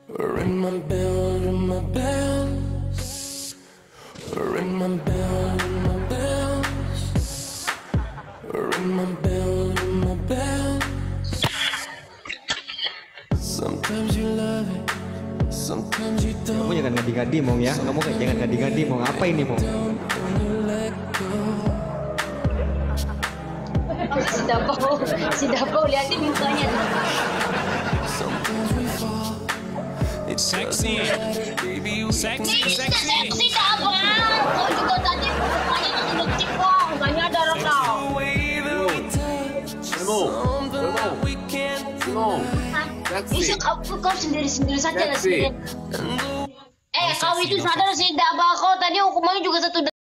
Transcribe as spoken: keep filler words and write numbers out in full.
Ring my bell, ring my bell. Ring my bell, ring my bell. Ring my bell, ring my bell. Sometimes you love it, sometimes you don't. Kamu jangan ngadi-ngadi Mong ya. Kamu kayak jangan ngadi-ngadi Mong. Apa ini Mong? Si Dapau, si Dapau lihatin mukanya. Sexy, sexy, sexy. Si Dapau, kau juga tadi mukanya masih detik kok, nggak nyadar kau. Bisa kau, kau sendiri-sendiri saja lah sendiri. Eh, kau itu sadar si Dapau, kau tadi hukumannya juga satu.